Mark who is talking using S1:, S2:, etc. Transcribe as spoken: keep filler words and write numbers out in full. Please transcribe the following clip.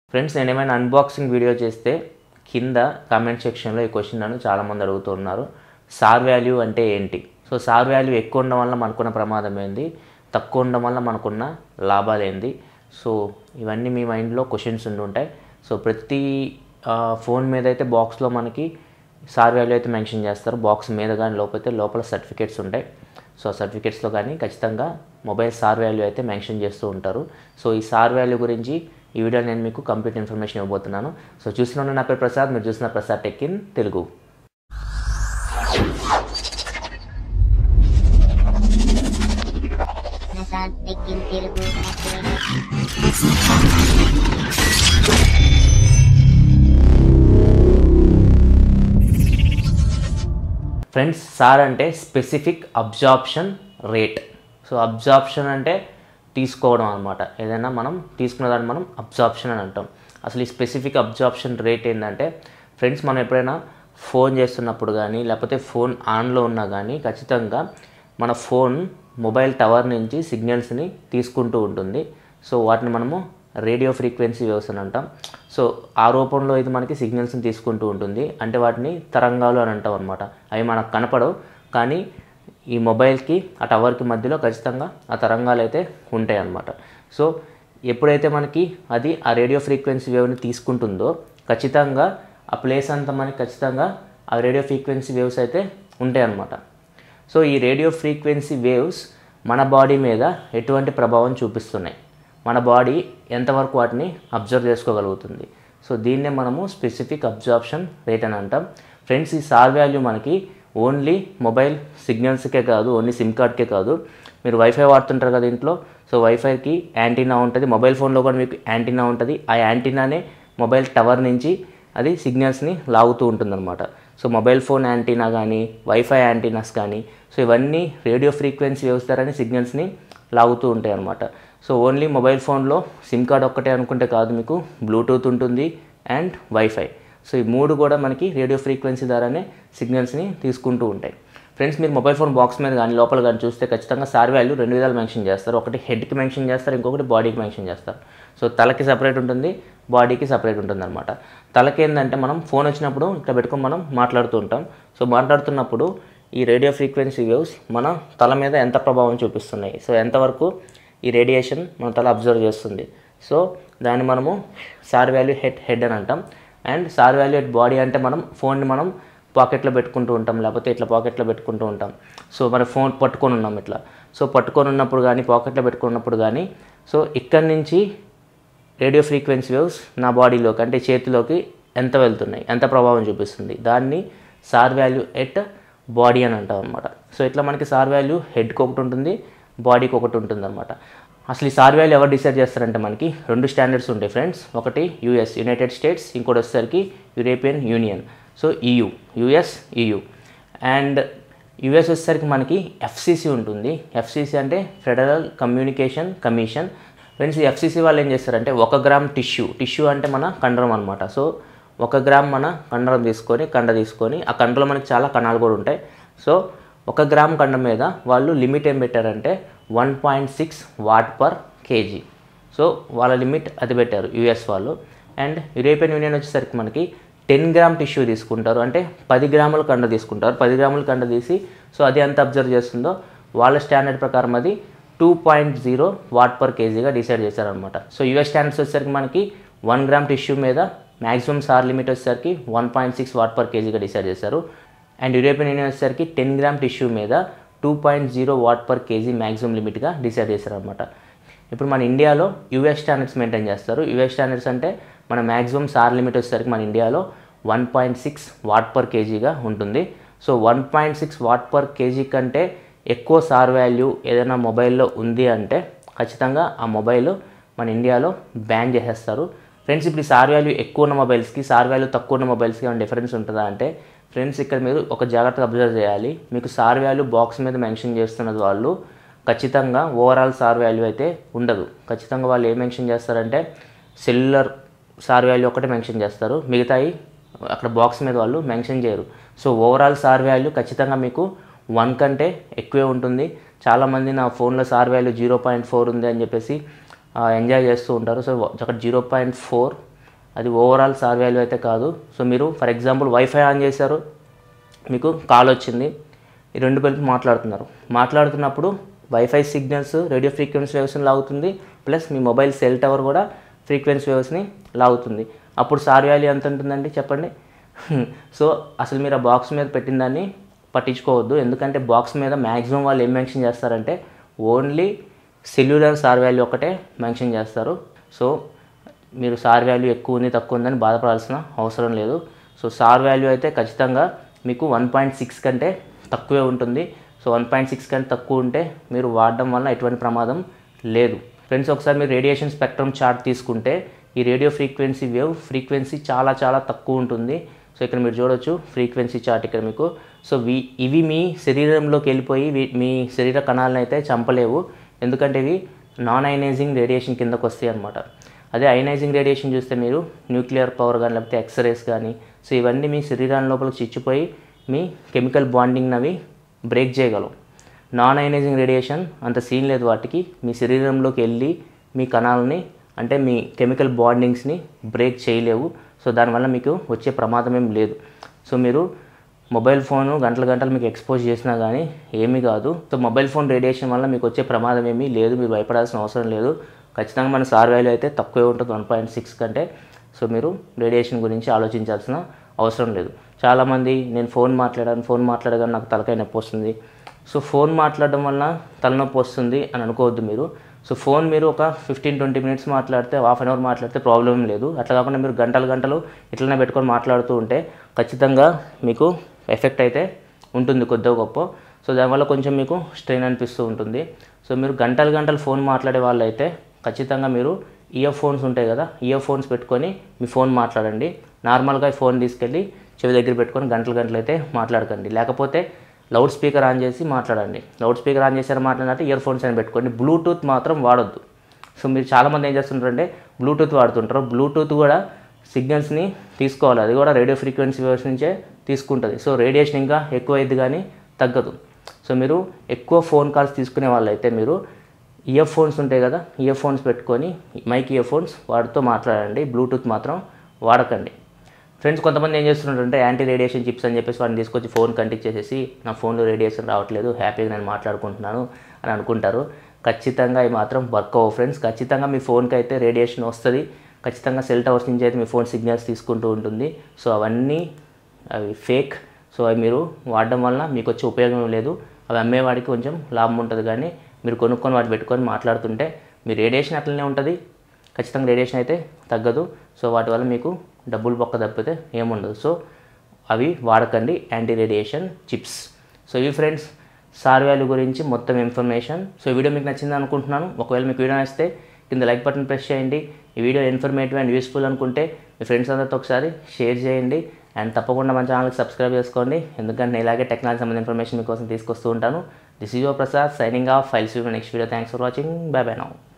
S1: Friends నేను ఏమైనా unboxing video చేస్తే కింద కామెంట్ సెక్షన్లో ఈ క్వశ్చన్ నన్ను చాలామంది అడుగుతున్నారు. సార్ వాల్యూ అంటే ఏంటి? సో సార్ వాల్యూ ఎక్కువ ఉండడం వల్ల మనకున్న ప్రమాదం ఏంది, తక్కువ ఉండడం వల్ల మనకున్న లాభాలు ఏంది? సో ఇవన్నీ మీ మైండ్లో క్వశ్చన్స్ ఉండి ఉంటాయి. సో ప్రతి ఫోన్ మీద అయితే బాక్స్లో మనకి సార్ వాల్యూ అయితే మెన్షన్ చేస్తారు. బాక్స్ మీద కానీ లోపైతే లోపల సర్టిఫికేట్స్ ఉంటాయి. సో ఆ సర్టిఫికేట్స్లో కానీ ఖచ్చితంగా మొబైల్ సార్ వాల్యూ అయితే మెన్షన్ చేస్తూ ఉంటారు. సో ఈ సార్ వాల్యూ గురించి ఈ వీడియో నేను మీకు కంప్లీట్ ఇన్ఫర్మేషన్ ఇవ్వబోతున్నాను. సో చూసిన నా పేరు ప్రసాద్, మీరు చూసిన Prasad tech in Telugu. Friends, SAR అంటే specific absorption rate. So absorption అంటే తీసుకోవడం అనమాట. ఏదైనా మనం తీసుకున్న దాన్ని మనం అబ్జార్ప్షన్ అని అంటాం. అసలు ఈ స్పెసిఫిక్ అబ్జార్ప్షన్ రేట్ ఏంటంటే ఫ్రెండ్స్, మనం ఎప్పుడైనా ఫోన్ చేస్తున్నప్పుడు కానీ లేకపోతే ఫోన్ ఆన్లో ఉన్నా కానీ ఖచ్చితంగా మన ఫోన్ మొబైల్ టవర్ నుంచి సిగ్నల్స్ని తీసుకుంటూ ఉంటుంది. సో వాటిని మనము రేడియో ఫ్రీక్వెన్సీ వేవ్స్ అని అంటాం. సో ఆ రూపంలో ఇది మనకి సిగ్నల్స్ని తీసుకుంటూ ఉంటుంది. అంటే వాటిని తరంగాలు అని అంటాం అనమాట. అవి మనకు కనపడవు, కానీ ఈ మొబైల్కి ఆ టవర్కి మధ్యలో ఖచ్చితంగా ఆ తరంగాలు అయితే ఉంటాయి అన్నమాట. సో ఎప్పుడైతే మనకి అది ఆ రేడియో ఫ్రీక్వెన్సీ వేవ్ని తీసుకుంటుందో ఖచ్చితంగా ఆ ప్లేస్ అంతా మనకి ఖచ్చితంగా ఆ రేడియో ఫ్రీక్వెన్సీ వేవ్స్ అయితే ఉంటాయి అన్నమాట. సో ఈ రేడియో ఫ్రీక్వెన్సీ వేవ్స్ మన బాడీ మీద ఎటువంటి ప్రభావం చూపిస్తున్నాయి, మన బాడీ ఎంతవరకు వాటిని అబ్జర్వ్ చేసుకోగలుగుతుంది. సో దీన్నే మనము స్పెసిఫిక్ అబ్జార్ప్షన్ రేట్ అని అంటాం. ఫ్రెండ్స్, ఈ సార్ వాల్యూ మనకి ఓన్లీ మొబైల్ సిగ్నల్స్కే కాదు, ఓన్లీ సిమ్ కార్డ్కే కాదు. మీరు వైఫై వాడుతుంటారు కదా ఇంట్లో. సో వైఫైకి యాంటీనా ఉంటుంది, మొబైల్ ఫోన్లో కూడా మీకు యాంటీనా ఉంటుంది. ఆ యాంటీనానే మొబైల్ టవర్ నుంచి అది సిగ్నల్స్ని లాగుతూ ఉంటుందన్నమాట. సో మొబైల్ ఫోన్ యాంటీనా కానీ వైఫై యాంటీనాస్ కానీ సో ఇవన్నీ రేడియో ఫ్రీక్వెన్సీ వేవ్స్ ద్వారానే సిగ్నల్స్ని లాగుతూ ఉంటాయి అన్నమాట. సో ఓన్లీ మొబైల్ ఫోన్లో సిమ్ కార్డ్ ఒక్కటే అనుకుంటే కాదు, మీకు బ్లూటూత్ ఉంటుంది అండ్ వైఫై. సో ఈ మూడు కూడా మనకి రేడియో ఫ్రీక్వెన్సీ ద్వారానే సిగ్నల్స్ని తీసుకుంటూ ఉంటాయి. ఫ్రెండ్స్, మీరు మొబైల్ ఫోన్ బాక్స్ మీద కానీ లోపల కానీ చూస్తే ఖచ్చితంగా సార్ వాల్యూ రెండు విధాలు మెన్షన్ చేస్తారు. ఒకటి హెడ్కి మెన్షన్ చేస్తారు, ఇంకొకటి బాడీకి మెన్షన్ చేస్తారు. సో తలకి సపరేట్ ఉంటుంది, బాడీకి సపరేట్ ఉంటుంది అనమాట. తలకి ఏంటంటే మనం ఫోన్ వచ్చినప్పుడు ఇక్కడ పెట్టుకొని మనం మాట్లాడుతూ ఉంటాం. సో మాట్లాడుతున్నప్పుడు ఈ రేడియో ఫ్రీక్వెన్సీ వేవ్స్ మన తల మీద ఎంత ప్రభావం చూపిస్తున్నాయి, సో ఎంతవరకు ఈ రేడియేషన్ మన తల అబ్జర్వ్ చేస్తుంది. సో దాన్ని మనము సార్ వాల్యూ హెడ్ హెడ్ అని అంటాం. And SAR value head body అంటే మనం ఫోన్ని మనం పాకెట్లో పెట్టుకుంటూ ఉంటాం, లేకపోతే ఇట్లా పాకెట్లో పెట్టుకుంటూ ఉంటాం. సో మన ఫోన్ పట్టుకొని ఉన్నాం ఇట్లా. సో పట్టుకొని ఉన్నప్పుడు కానీ పాకెట్లో పెట్టుకున్నప్పుడు కానీ సో ఇక్కడి నుంచి రేడియో ఫ్రీక్వెన్సీ వేవ్స్ నా బాడీలోకి అంటే చేతిలోకి ఎంత వెళ్తున్నాయి, ఎంత ప్రభావం చూపిస్తుంది, దాన్ని సార్ వాల్యూ ఎట్ బాడీ అని అంటాం అనమాట. సో ఇట్లా మనకి సార్ వాల్యూ హెడ్కి ఒకటి ఉంటుంది, బాడీకి ఒకటి ఉంటుంది అనమాట. అసలు ఈ సార్ వాల్యూ ఎవరు డిసైడ్ చేస్తారంటే మనకి రెండు స్టాండర్డ్స్ ఉంటాయి ఫ్రెండ్స్. ఒకటి యూఎస్ యునైటెడ్ స్టేట్స్, ఇంకోటి వచ్చేసరికి European Union. So EU, US EU. And US వచ్చేసరికి మనకి ఎఫ్సిసి ఉంటుంది. ఎఫ్సిసి అంటే ఫెడరల్ కమ్యూనికేషన్ కమిషన్. ఫ్రెండ్స్, ఈ ఎఫ్సిసి వాళ్ళు ఏం చేస్తారంటే ఒక గ్రామ్ టిష్యూ టిష్యూ అంటే మన కండరం అనమాట. సో ఒక గ్రామ్ మన కండరం తీసుకొని కండ తీసుకొని ఆ కండలో మనకి చాలా కణాలు కూడా ఉంటాయి. సో ఒక గ్రామ్ కండ మీద వాళ్ళు లిమిట్ ఏం పెట్టారంటే one point six watt per KG. So వాళ్ళ లిమిట్ అది పెట్టారు యూఎస్ వాళ్ళు. అండ్ యూరోపియన్ యూనియన్ వచ్చేసరికి మనకి టెన్ గ్రామ్ టిష్యూ తీసుకుంటారు, అంటే పది గ్రాముల కండ తీసుకుంటారు. పది గ్రాముల కండ తీసి సో అది ఎంత అబ్జర్వ్ చేస్తుందో వాళ్ళ స్టాండర్డ్ ప్రకారం అది two point zero watt per కేజీగా డిసైడ్ చేశారనమాట. సో యూఎస్ స్టాండర్డ్స్ వచ్చేసరికి మనకి వన్ గ్రామ్ టిష్యూ మీద మ్యాక్సిమం సార్ లిమిట్ వచ్చేసరికి one point six watt per కేజీగా డిసైడ్ చేశారు. అండ్ యూరోపియన్ యూనియన్ వచ్చేసరికి టెన్ గ్రామ్ టిష్యూ మీద two point zero watt per KG maximum లిమిట్గా డిసైడ్ చేశారనమాట. ఇప్పుడు మన ఇండియాలో యూఎస్ స్టాండర్డ్స్ మెయింటైన్ చేస్తారు. యూఎస్ స్టాండర్డ్స్ అంటే మన మ్యాక్సిమం సార్ లిమిట్ వచ్చేసరికి మన ఇండియాలో one point six watt per కేజీగా ఉంటుంది. So one point six watt per KG కంటే ఎక్కువ సార్ వాల్యూ ఏదైనా మొబైల్లో ఉంది అంటే ఖచ్చితంగా ఆ మొబైల్ మన ఇండియాలో బ్యాన్ చేసేస్తారు. ఫ్రెండ్స్, ఇప్పుడు సార్ వాల్యూ ఎక్కువ ఉన్న మొబైల్స్కి సార్ వాల్యూ తక్కువ ఉన్న మొబైల్స్కి ఏమైనా డిఫరెన్స్ ఉంటుందా అంటే ఫ్రెండ్స్, ఇక్కడ మీరు ఒక జాగ్రత్తగా అబ్జర్వ్ చేయాలి. మీకు సార్ వాల్యూ బాక్స్ మీద మెన్షన్ చేస్తున్నది వాళ్ళు ఖచ్చితంగా ఓవరాల్ సార్ వాల్యూ అయితే ఉండదు. ఖచ్చితంగా వాళ్ళు ఏం మెన్షన్ చేస్తారంటే సెల్యులర్ సార్ వాల్యూ ఒకటే మెన్షన్ చేస్తారు, మిగతాయి అక్కడ బాక్స్ మీద వాళ్ళు మెన్షన్ చేయరు. సో ఓవరాల్ సార్ వాల్యూ ఖచ్చితంగా మీకు వన్ కంటే ఎక్కువే ఉంటుంది. చాలామంది నా ఫోన్లో SAR value zero point four ఉంది అని చెప్పేసి ఎంజాయ్ చేస్తూ ఉంటారు. సో అక్కడ జీరో పాయింట్ ఫోర్ అది ఓవరాల్ సార్ వాల్యూ అయితే కాదు. సో మీరు ఫర్ ఎగ్జాంపుల్ వైఫై ఆన్ చేశారు, మీకు కాల్ వచ్చింది, ఈ రెండు కలిపి మాట్లాడుతున్నారు. మాట్లాడుతున్నప్పుడు వైఫై సిగ్నల్స్ రేడియో ఫ్రీక్వెన్సీ వేవ్స్ని లాగుతుంది, ప్లస్ మీ మొబైల్ సెల్ టవర్ కూడా ఫ్రీక్వెన్సీ వేవ్స్ని లాగుతుంది. అప్పుడు సార్ వాల్యూ ఎంత ఉంటుందండి చెప్పండి. సో అసలు మీరు ఆ బాక్స్ మీద పెట్టిన దాన్ని పట్టించుకోవద్దు. ఎందుకంటే బాక్స్ మీద మ్యాక్సిమం వాళ్ళు ఏం మెన్షన్ చేస్తారంటే ఓన్లీ సెల్యులర్ సార్ వాల్యూ ఒకటే మెన్షన్ చేస్తారు. సో మీరు సార్ వాల్యూ ఎక్కువ ఉంది తక్కువ ఉందని బాధపడాల్సిన అవసరం లేదు. సో సార్ వాల్యూ అయితే ఖచ్చితంగా మీకు వన్ పాయింట్ సిక్స్ కంటే తక్కువే ఉంటుంది. సో వన్ పాయింట్ సిక్స్ కంటే తక్కువ ఉంటే మీరు వాడడం వల్ల ఎటువంటి ప్రమాదం లేదు. ఫ్రెండ్స్, ఒకసారి మీరు రేడియేషన్ స్పెక్ట్రమ్ చార్ట్ తీసుకుంటే ఈ రేడియో ఫ్రీక్వెన్సీ వేవ్ ఫ్రీక్వెన్సీ చాలా చాలా తక్కువ ఉంటుంది. సో ఇక్కడ మీరు చూడొచ్చు ఫ్రీక్వెన్సీ చార్ట్ ఇక్కడ మీకు. సో ఇవి మీ శరీరంలోకి వెళ్ళిపోయి మీ శరీర కణాలను అయితే చంపలేవు, ఎందుకంటే ఇవి నాన్ అయనైజింగ్ రేడియేషన్ కిందకు వస్తాయి అన్నమాట. అదే అయనైజింగ్ రేడియేషన్ చూస్తే మీరు న్యూక్లియర్ పవర్ కానీ లేకపోతే ఎక్స్రేస్ కానీ, సో ఇవన్నీ మీ శరీరాల లోపలికి చిచ్చిపోయి మీ కెమికల్ బాండింగ్ అవి బ్రేక్ చేయగలవు. నాన్ అయనైజింగ్ రేడియేషన్ అంత సీన్ లేదు, వాటికి మీ శరీరంలోకి వెళ్ళి మీ కణాలని అంటే మీ కెమికల్ బాండింగ్స్ని బ్రేక్ చేయలేవు. సో దానివల్ల మీకు వచ్చే ప్రమాదం ఏం లేదు. సో మీరు మొబైల్ ఫోను గంటల గంటలు మీకు ఎక్స్పోజ్ చేసినా కానీ ఏమీ కాదు. సో మొబైల్ ఫోన్ రేడియేషన్ వల్ల మీకు వచ్చే ప్రమాదం ఏమీ లేదు, మీరు భయపడాల్సిన అవసరం లేదు. ఖచ్చితంగా మన సార్ వాల్యూ అయితే తక్కువే ఉంటుంది వన్ పాయింట్ సిక్స్ కంటే. సో మీరు రేడియేషన్ గురించి ఆలోచించాల్సిన అవసరం లేదు. చాలామంది నేను ఫోన్ మాట్లాడాను ఫోన్ మాట్లాడగానే నాకు తలకాయ నొప్పి వస్తుంది, సో ఫోన్ మాట్లాడడం వల్ల తలనొప్పి వస్తుంది అని అనుకోవద్దు మీరు. సో ఫోన్ మీరు ఒక ఫిఫ్టీన్ ట్వంటీ మినిట్స్ మాట్లాడితే హాఫ్ అన్ అవర్ మాట్లాడితే ప్రాబ్లం లేదు. అట్లా కాకుండా మీరు గంటలు గంటలు ఇట్లనే పెట్టుకొని మాట్లాడుతూ ఉంటే ఖచ్చితంగా మీకు ఎఫెక్ట్ అయితే ఉంటుంది కొద్దిగా గొప్ప. సో దానివల్ల కొంచెం మీకు స్ట్రెయిన్ అనిపిస్తూ ఉంటుంది. సో మీరు గంటలు గంటలు ఫోన్ మాట్లాడే వాళ్ళు అయితే ఖచ్చితంగా మీరు ఇయర్ ఫోన్స్ ఉంటాయి కదా, ఇయర్ ఫోన్స్ పెట్టుకొని మీ ఫోన్ మాట్లాడండి. నార్మల్గా ఫోన్ తీసుకెళ్ళి చెవి దగ్గర పెట్టుకొని గంటలు గంటలు అయితే మాట్లాడకండి. లేకపోతే లౌడ్ స్పీకర్ ఆన్ చేసి మాట్లాడండి. లౌడ్ స్పీకర్ ఆన్ చేసారు మాట్లాడినట్టు ఇయర్ ఫోన్స్ అని పెట్టుకోండి. బ్లూటూత్ మాత్రం వాడొద్దు. సో మీరు చాలామంది ఏం చేస్తుంటారంటే బ్లూటూత్ వాడుతుంటారు. బ్లూటూత్ కూడా సిగ్నల్స్ని తీసుకోవాలి, అది కూడా రేడియో ఫ్రీక్వెన్సీ వేవ్స్ నుంచే తీసుకుంటుంది. సో రేడియేషన్ ఇంకా ఎక్కువ అయింది కానీ తగ్గదు. సో మీరు ఎక్కువ ఫోన్ కాల్స్ తీసుకునే వాళ్ళైతే మీరు ఇయర్ ఫోన్స్ ఉంటాయి కదా, ఇయర్ ఫోన్స్ పెట్టుకొని మైక్ ఇయర్ ఫోన్స్ వాటితో మాట్లాడండి. బ్లూటూత్ మాత్రం వాడకండి. ఫ్రెండ్స్, కొంతమంది ఏం చేస్తున్నారంటే యాంటీ రేడియేషన్ చిప్స్ అని చెప్పేసి వాటిని తీసుకొచ్చి ఫోన్ కంటిక్ చేసేసి నా ఫోన్లో రేడియేషన్ రావట్లేదు, హ్యాపీగా నేను మాట్లాడుకుంటున్నాను అని అనుకుంటారు. ఖచ్చితంగా అవి మాత్రం వర్క్ అవ్వవు ఫ్రెండ్స్. ఖచ్చితంగా మీ ఫోన్కి అయితే రేడియేషన్ వస్తుంది, ఖచ్చితంగా సెల్ టవర్స్ నుంచి అయితే మీ ఫోన్ సిగ్నల్స్ తీసుకుంటూ ఉంటుంది. సో అవన్నీ అవి ఫేక్. సో అవి మీరు వాడడం వల్ల మీకు వచ్చే ఉపయోగం లేదు. అవి అమ్మేవాడికి కొంచెం లాభం ఉంటుంది, కానీ మీరు కొనుక్కొని వాటి పెట్టుకొని మాట్లాడుతుంటే మీ రేడియేషన్ అట్లనే ఉంటుంది, ఖచ్చితంగా రేడియేషన్ అయితే తగ్గదు. సో వాటి వల్ల మీకు డబ్బులు పక్క తప్పితే ఏముండదు. సో అవి వాడకండి, యాంటీ రేడియేషన్ చిప్స్. సో ఇవి ఫ్రెండ్స్ సార్ వాల్యూ గురించి మొత్తం ఇన్ఫర్మేషన్. సో ఈ వీడియో మీకు నచ్చింది అనుకుంటున్నాను. ఒకవేళ మీకు వీడియో నచ్చితే కింద లైక్ బటన్ ప్రెస్ చేయండి. ఈ వీడియో ఇన్ఫర్మేటివ్ అండ్ యూస్ఫుల్ అనుకుంటే మీ ఫ్రెండ్స్ అందరితో ఒకసారి షేర్ చేయండి. అండ్ తప్పకుండా మన ఛానల్కి సబ్స్క్రైబ్ చేసుకోండి, ఎందుకంటే నేను ఇలాగే టెక్నాలజీ సంబంధించిన ఇన్ఫర్మేషన్ మీకోసం తీసుకొస్తూ ఉంటాను. This is your Prasad signing off. Files you next video. Thanks for watching. Bye bye now.